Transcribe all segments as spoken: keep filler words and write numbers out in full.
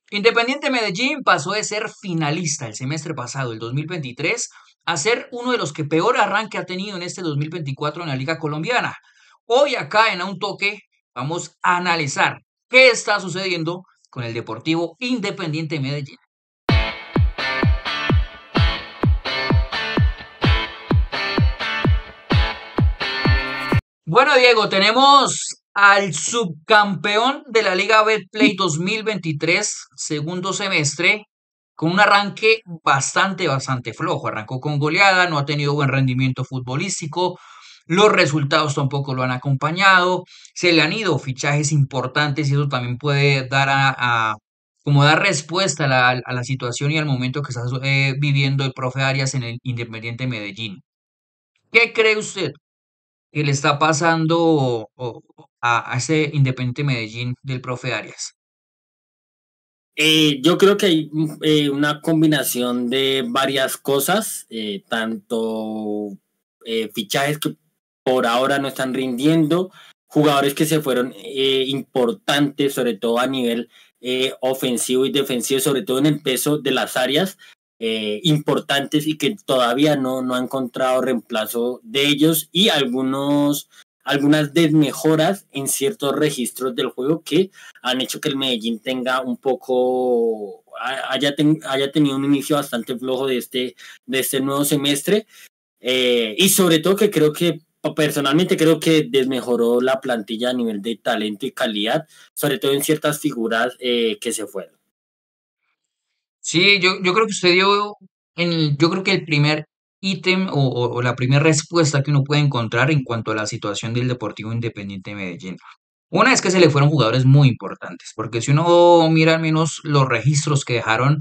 Independiente Medellín pasó de ser finalista el semestre pasado, el dos mil veintitrés, a ser uno de los que peor arranque ha tenido en este dos mil veinticuatro en la Liga Colombiana. Hoy acá en A Un Toque vamos a analizar qué está sucediendo con el Deportivo Independiente Medellín. Bueno, Diego, tenemos al subcampeón de la Liga Betplay dos mil veintitrés, segundo semestre, con un arranque bastante, bastante flojo. Arrancó con goleada, no ha tenido buen rendimiento futbolístico, los resultados tampoco lo han acompañado, se le han ido fichajes importantes y eso también puede dar a, a- como dar respuesta a la, a la situación y al momento que está eh, viviendo el profe Arias en el Independiente Medellín. ¿Qué cree usted que le está pasando o- o- a, a ese Independiente Medellín del profe Arias? Eh, yo creo que hay mm, eh, una combinación de varias cosas, eh, tanto eh, fichajes que por ahora no están rindiendo, jugadores que se fueron eh, importantes, sobre todo a nivel eh, ofensivo y defensivo, sobre todo en el peso de las áreas eh, importantes y que todavía no, no han encontrado reemplazo de ellos y algunos, algunas desmejoras en ciertos registros del juego que han hecho que el Medellín tenga un poco, haya, ten, haya tenido un inicio bastante flojo de este, de este nuevo semestre eh, y sobre todo que creo que personalmente creo que desmejoró la plantilla a nivel de talento y calidad, sobre todo en ciertas figuras eh, que se fueron. Sí, yo, yo creo que usted dio, en, yo creo que el primer ítem o, o- o la primera respuesta que uno puede encontrar en cuanto a la situación del Deportivo Independiente de Medellín. Una es que se le fueron jugadores muy importantes, porque si uno mira al menos los registros que dejaron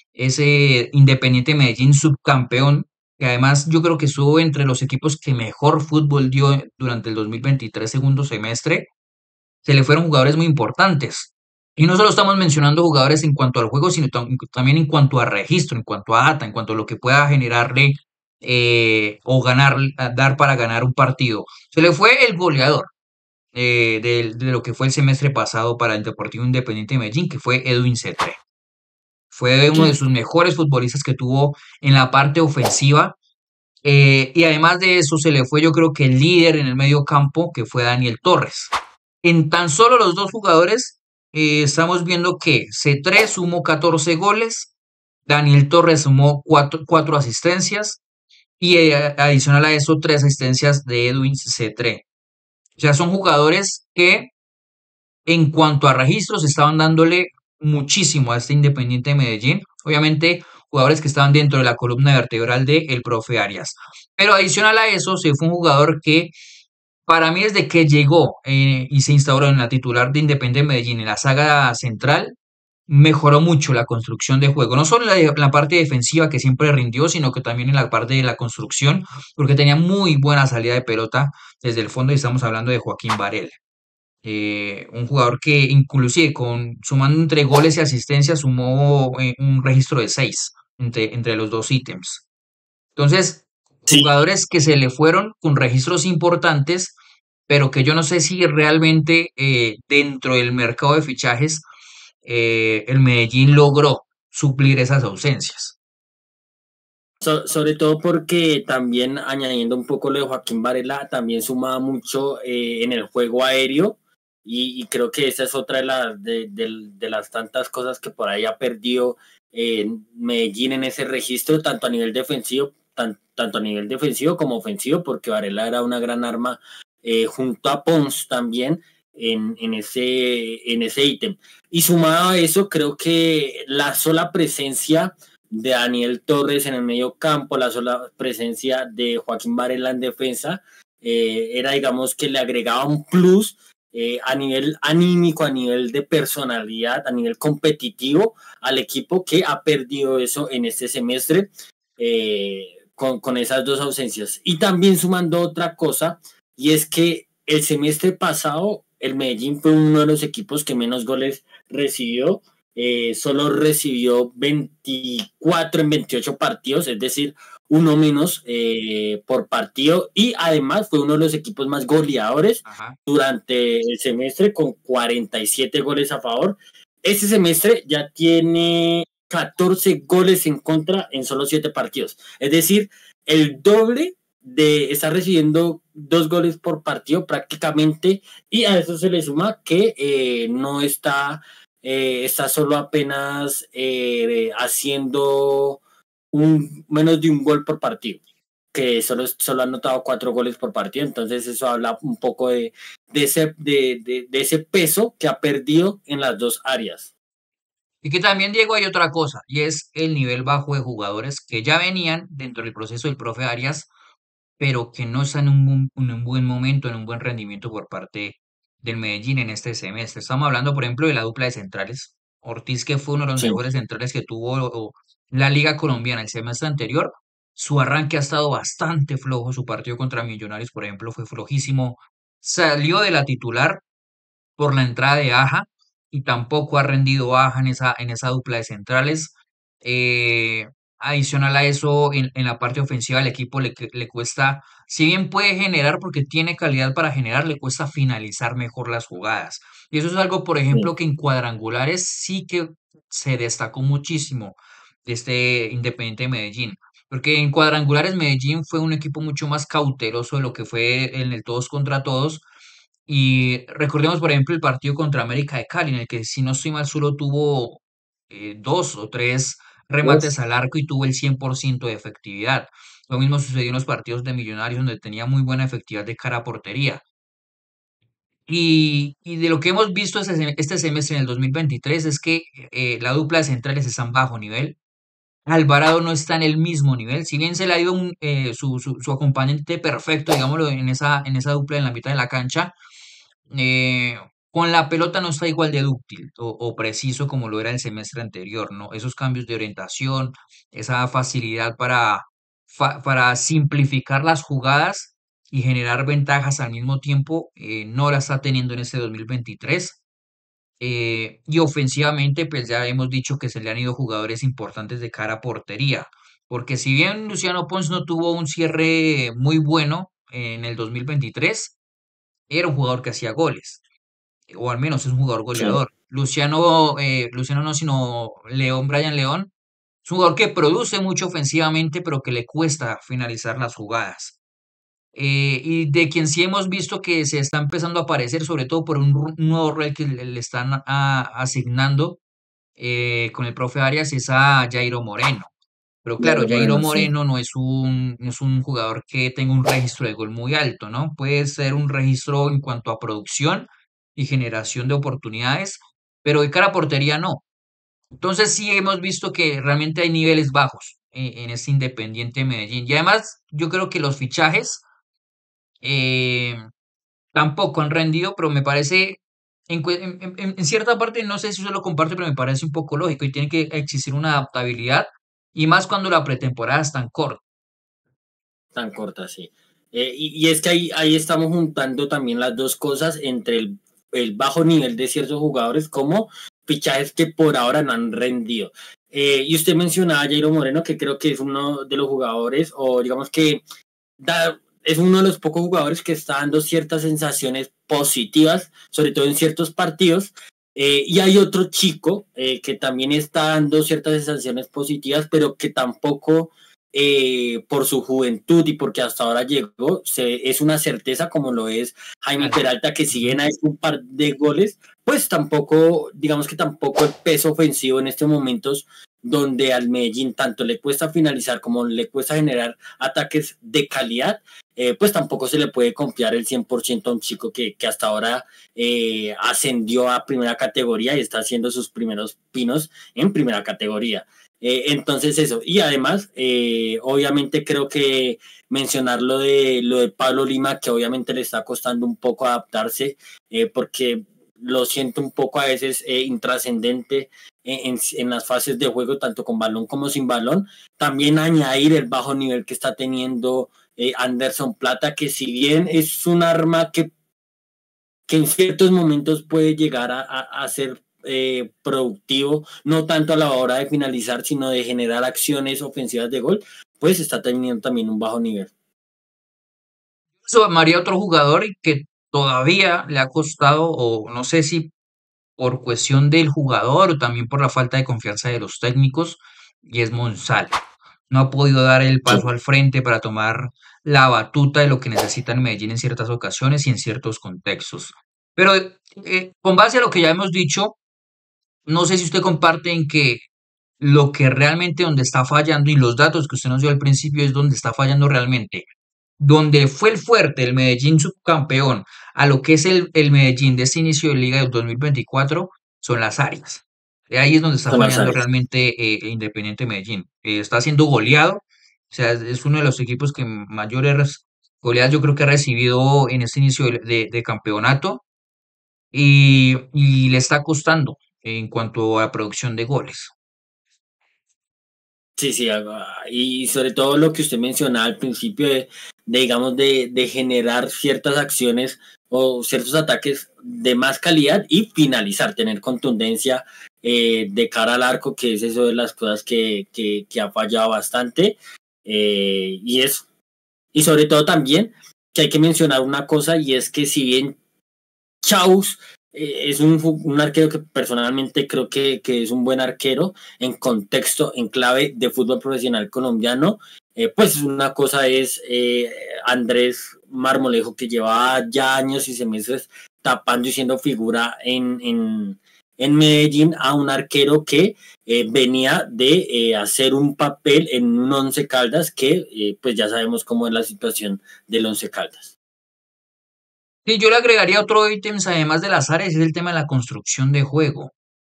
ese Independiente Medellín subcampeón, que además yo creo que estuvo entre los equipos que mejor fútbol dio durante el dos mil veintitrés segundo semestre, se le fueron jugadores muy importantes. Y no solo estamos mencionando jugadores en cuanto al juego, sino tam- también en cuanto a registro, en cuanto a data, en cuanto a lo que pueda generarle eh, o ganar, a- dar para ganar un partido. Se le fue el goleador eh, de, de lo que fue el semestre pasado para el Deportivo Independiente de Medellín, que fue Edwin Cetré. Fue uno de Sí, sus mejores futbolistas que tuvo en la parte ofensiva. Eh, y además de eso, se le fue, yo creo que el líder en el medio campo, que fue Daniel Torres. En tan solo los dos jugadores, eh, estamos viendo que Cetré sumó catorce goles, Daniel Torres sumó cuatro, cuatro asistencias y eh, adicional a eso, tres asistencias de Edwin Cetré. O sea, son jugadores que en cuanto a registros estaban dándole muchísimo a este Independiente de Medellín. Obviamente, jugadores que estaban dentro de la columna vertebral de el profe Arias. Pero adicional a eso, se fue un jugador que para mí desde que llegó eh, y se instauró en la titular de Independiente Medellín en la saga central, mejoró mucho la construcción de juego. No solo en la, la parte defensiva que siempre rindió, sino que también en la parte de la construcción, porque tenía muy buena salida de pelota desde el fondo y estamos hablando de Joaquín Varela. Eh, un jugador que inclusive con sumando entre goles y asistencias sumó eh, un registro de seis entre, entre los dos ítems. Entonces, sí. jugadores que se le fueron con registros importantes, pero que yo no sé si realmente eh, dentro del mercado de fichajes eh, el Medellín logró suplir esas ausencias. So- sobre todo porque también añadiendo un poco lo de Joaquín Varela, también sumaba mucho eh, en el juego aéreo y, y creo que esa es otra de, las de, de- de las tantas cosas que por ahí ha perdido eh, Medellín en ese registro, tanto a nivel defensivo, tan- tanto a nivel defensivo como ofensivo, porque Varela era una gran arma eh, junto a Pons también en, en ese, en ese ítem. Y sumado a eso, creo que la sola presencia de Daniel Torres en el medio campo, la sola presencia de Joaquín Varela en defensa, eh, era digamos que le agregaba un plus eh, a nivel anímico, a nivel de personalidad, a nivel competitivo al equipo que ha perdido eso en este semestre eh, con, con esas dos ausencias. Y también sumando otra cosa, y es que el semestre pasado el Medellín fue uno de los equipos que menos goles recibió, eh, solo recibió veinticuatro en veintiocho partidos, es decir, uno menos eh, por partido y además fue uno de los equipos más goleadores Ajá. durante el semestre con cuarenta y siete goles a favor Este semestre ya tiene catorce goles en contra en solo siete partidos. Es decir, el doble de estar recibiendo dos goles por partido prácticamente, y a eso se le suma que eh, no está, eh, está solo apenas eh, haciendo un, menos de un gol por partido, que solo, solo ha anotado cuatro goles por partido. Entonces eso habla un poco de, de, ese, de, de, de ese peso que ha perdido en las dos áreas. Y que también, Diego, hay otra cosa, y es el nivel bajo de jugadores que ya venían dentro del proceso del profe Arias, pero que no están en un, buen- en un buen momento, en un buen rendimiento por parte del Medellín en este semestre. Estamos hablando, por ejemplo, de la dupla de centrales. Ortiz, que fue uno de los Sí, mejores centrales que tuvo o, la Liga Colombiana el semestre anterior, su arranque ha estado bastante flojo. Su partido contra Millonarios, por ejemplo, fue flojísimo. Salió de la titular por la entrada de Aja y tampoco ha rendido Aja en esa, en esa dupla de centrales. Eh, Adicional a eso, en, en la parte ofensiva el equipo le, que- le cuesta, si bien puede generar porque tiene calidad para generar, le cuesta finalizar mejor las jugadas. Y eso es algo, por ejemplo, sí, que en cuadrangulares sí que se destacó muchísimo de este Independiente de Medellín. Porque en cuadrangulares Medellín fue un equipo mucho más cauteloso de lo que fue en el todos contra todos, y recordemos, por ejemplo, el partido contra América de Cali, en el que, si no estoy mal, solo tuvo eh, dos o tres remates uf, al arco y tuvo el cien por ciento de efectividad. Lo mismo sucedió en los partidos de Millonarios, donde tenía muy buena efectividad de cara a portería. Y, y de lo que hemos visto este, sem- este semestre en el dos mil veintitrés es que eh, la dupla de centrales está en bajo nivel. Alvarado no está en el mismo nivel, si bien se le ha ido un, eh, su, su, su acompañante perfecto, digámoslo, en esa, en esa dupla en la mitad de la cancha. eh, con la pelota no está igual de dúctil o, o preciso como lo era el semestre anterior, ¿no? Esos cambios de orientación, esa facilidad para, fa- para simplificar las jugadas y generar ventajas al mismo tiempo, eh, no la está teniendo en este dos mil veintitrés. Eh, y ofensivamente, pues ya hemos dicho que se le han ido jugadores importantes de cara a portería, porque si bien Luciano Pons no tuvo un cierre muy bueno en el dos mil veintitrés, era un jugador que hacía goles, o al menos es un jugador sí. goleador. Luciano, eh, Luciano no, sino León, Brian León, es un jugador que produce mucho ofensivamente, pero que le cuesta finalizar las jugadas. Eh, y de quien sí hemos visto que se está empezando a aparecer, sobre todo por un ru- nuevo rol que le, le están a- asignando eh, con el profe Arias, es a Jairo Moreno. Pero claro, Pero Jairo bueno, sí. Moreno no es un, no es un jugador que tenga un registro de gol muy alto, ¿no? Puede ser un registro en cuanto a producción y generación de oportunidades, pero de cara a portería no. Entonces sí hemos visto que realmente hay niveles bajos en, en este Independiente de Medellín. Y además yo creo que los fichajes eh, tampoco han rendido, pero me parece, en, cue- en- en- en cierta parte, no sé si usted lo comparte, pero me parece un poco lógico y tiene que existir una adaptabilidad, y más cuando la pretemporada es tan corta. Tan corta, sí. Eh, y, y es que ahí, ahí estamos juntando también las dos cosas entre el, el bajo nivel de ciertos jugadores como fichajes que por ahora no han rendido. Eh, y usted mencionaba a Jairo Moreno, que creo que es uno de los jugadores, o digamos que da, es uno de los pocos jugadores que está dando ciertas sensaciones positivas, sobre todo en ciertos partidos. Eh, y hay otro chico eh, que también está dando ciertas sensaciones positivas, pero que tampoco eh, por su juventud y porque hasta ahora llegó, se, es una certeza como lo es Jaime Alto. Peralta, que si Ujú. bien ha hecho un par de goles, pues tampoco, digamos que tampoco el peso ofensivo en estos momentos donde al Medellín tanto le cuesta finalizar como le cuesta generar ataques de calidad, eh, pues tampoco se le puede confiar el cien por ciento a un chico que, que hasta ahora eh, ascendió a primera categoría y está haciendo sus primeros pinos en primera categoría. Eh, entonces eso, y además, eh, obviamente creo que mencionar lo de, lo de Pablo Lima, que obviamente le está costando un poco adaptarse, eh, porque lo siento un poco a veces eh, intrascendente en, en, las fases de juego, tanto con balón como sin balón. También añadir el bajo nivel que está teniendo eh, Anderson Plata, que si bien es un arma que, que en ciertos momentos puede llegar a, a, a ser eh, productivo, no tanto a la hora de finalizar, sino de generar acciones ofensivas de gol, pues está teniendo también un bajo nivel. Eso María, otro jugador y que todavía le ha costado, o no sé si por cuestión del jugador o también por la falta de confianza de los técnicos, y es Monsalve. No ha podido dar el paso Sí, al frente para tomar la batuta de lo que necesita el Medellín en ciertas ocasiones y en ciertos contextos. Pero eh, con base a lo que ya hemos dicho, no sé si usted comparte en que lo que realmente donde está fallando y los datos que usted nos dio al principio es donde está fallando realmente. Donde fue el fuerte, el Medellín subcampeón, a lo que es el, el Medellín de este inicio de liga del dos mil veinticuatro, son las áreas. De ahí es donde está son las fallando áreas. realmente eh, Independiente Medellín. Eh, está siendo goleado, o sea, es, es uno de los equipos que mayores goleadas yo creo que ha recibido en este inicio de, de- de campeonato y, y le está costando en cuanto a producción de goles. Sí, sí, ah, y sobre todo lo que usted mencionaba al principio de, de, digamos, de, de generar ciertas acciones o ciertos ataques de más calidad y finalizar, tener contundencia eh, de cara al arco, que es eso de las cosas que, que, que ha fallado bastante. Eh, y eso. Y sobre todo también que hay que mencionar una cosa y es que si bien Chaus eh, es un, un, arquero que personalmente creo que, que, es un buen arquero en contexto, en clave de fútbol profesional colombiano. Eh, pues una cosa es eh, Andrés Marmolejo, que lleva ya años y semestres tapando y siendo figura en, en, en Medellín, a un arquero que eh, venía de eh, hacer un papel en un Once Caldas que eh, pues ya sabemos cómo es la situación del Once Caldas. Y yo le agregaría otro ítem, además de las áreas, es el tema de la construcción de juego,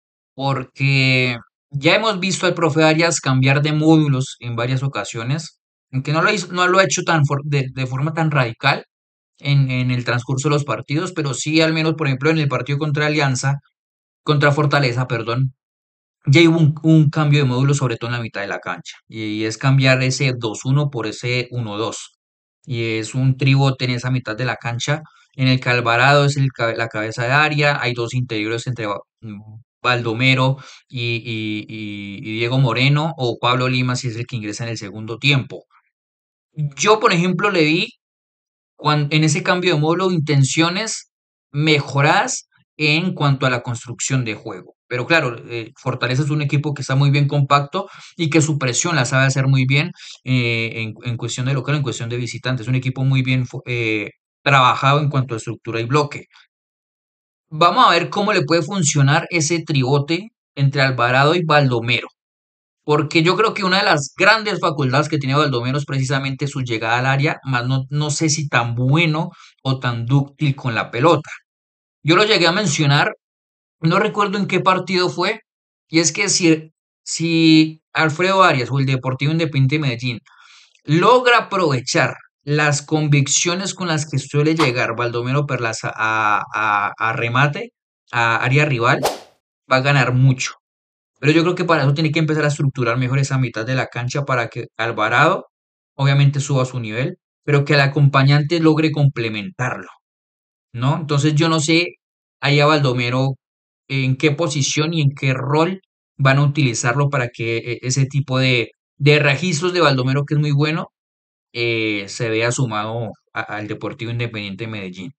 porque ya hemos visto al profe Arias cambiar de módulos en varias ocasiones, aunque no lo, hizo- no lo ha hecho tan for- de, de forma tan radical en, en el transcurso de los partidos, pero sí al menos, por ejemplo, en el partido contra Alianza, contra Fortaleza, perdón, ya hubo un, un cambio de módulo, sobre todo en la mitad de la cancha, y es cambiar ese dos uno por ese uno dos, y es un tribote en esa mitad de la cancha, en el que Alvarado es el ca- la cabeza de área, hay dos interiores entre Ba- mm, Baldomero y, y- y- y Diego Moreno, o Pablo Lima si es el que ingresa en el segundo tiempo. Yo, por ejemplo, le vi cuan- en ese cambio de módulo intenciones mejoradas en cuanto a la construcción de juego. Pero claro, eh, Fortaleza es un equipo que está muy bien compacto y que su presión la sabe hacer muy bien eh, en, en cuestión de local, en cuestión de visitantes. Es un equipo muy bien fo- eh, trabajado en cuanto a estructura y bloque. Vamos a ver cómo le puede funcionar ese tribote entre Alvarado y Baldomero. Porque yo creo que una de las grandes facultades que tiene Baldomero es precisamente su llegada al área, más no, no sé si tan bueno o tan dúctil con la pelota. Yo lo llegué a mencionar, no recuerdo en qué partido fue, y es que si, si Alfredo Arias o el Deportivo Independiente de Medellín logra aprovechar las convicciones con las que suele llegar Baldomero Perlaza a, a, a remate, a área rival, va a ganar mucho. Pero yo creo que para eso tiene que empezar a estructurar mejor esa mitad de la cancha para que Alvarado obviamente suba su nivel, pero que el acompañante logre complementarlo, ¿no? Entonces yo no sé ahí a Baldomero en qué posición y en qué rol van a utilizarlo para que eh, ese tipo de, de registros de Baldomero, que es muy bueno, eh, se vea sumado a- al Deportivo Independiente de Medellín.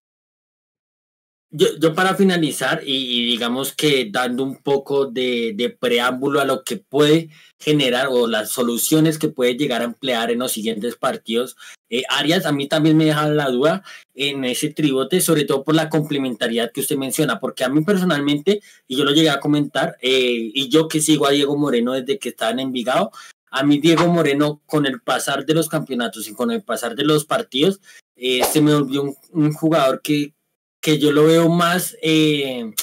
Yo, yo para finalizar y, y digamos que dando un poco de, de preámbulo a lo que puede generar o las soluciones que puede llegar a emplear en los siguientes partidos, eh, Arias a mí también me deja la duda en ese tribote, sobre todo por la complementariedad que usted menciona, porque a mí personalmente, y yo lo llegué a comentar, eh, y yo que sigo a Diego Moreno desde que estaba en Envigado, a mí Diego Moreno con el pasar de los campeonatos y con el pasar de los partidos, eh, se me volvió un, un jugador que que yo lo veo más eh,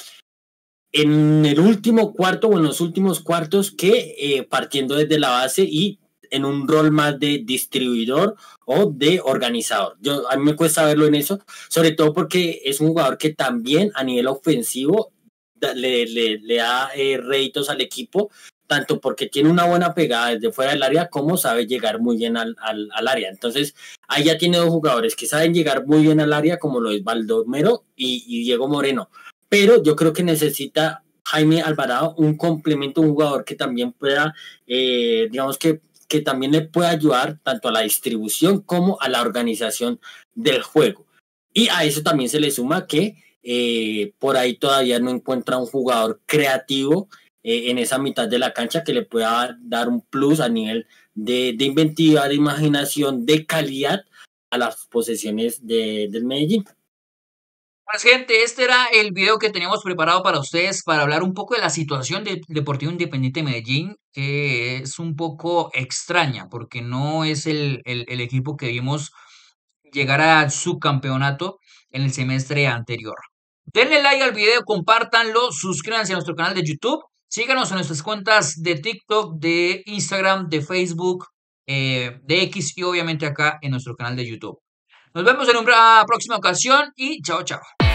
en el último cuarto o en los últimos cuartos que eh, partiendo desde la base y en un rol más de distribuidor o de organizador. Yo, a mí me cuesta verlo en eso, sobre todo porque es un jugador que también a nivel ofensivo da, le, le, le, da eh, réditos al equipo, tanto porque tiene una buena pegada desde fuera del área como sabe llegar muy bien al, al, al área. Entonces, ahí ya tiene dos jugadores que saben llegar muy bien al área, como lo es Baldomero y, y Diego Moreno. Pero yo creo que necesita Jaime Alvarado un complemento, un jugador que también pueda, eh, digamos que, que también le pueda ayudar tanto a la distribución como a la organización del juego. Y a eso también se le suma que eh, por ahí todavía no encuentra un jugador creativo eh, en esa mitad de la cancha que le pueda dar un plus a nivel de, de inventiva, de imaginación, de calidad a las posesiones de, del Medellín. Pues gente, este era el video que teníamos preparado para ustedes para hablar un poco de la situación del Deportivo Independiente Medellín, que es un poco extraña porque no es el, el, el equipo que vimos llegar al subcampeonato en el semestre anterior. Denle like al video, compártanlo, suscríbanse a nuestro canal de YouTube, síganos en nuestras cuentas de TikTok, de Instagram, de Facebook, eh, de X y obviamente acá en nuestro canal de YouTube. Nos vemos en una próxima ocasión y chao, chao.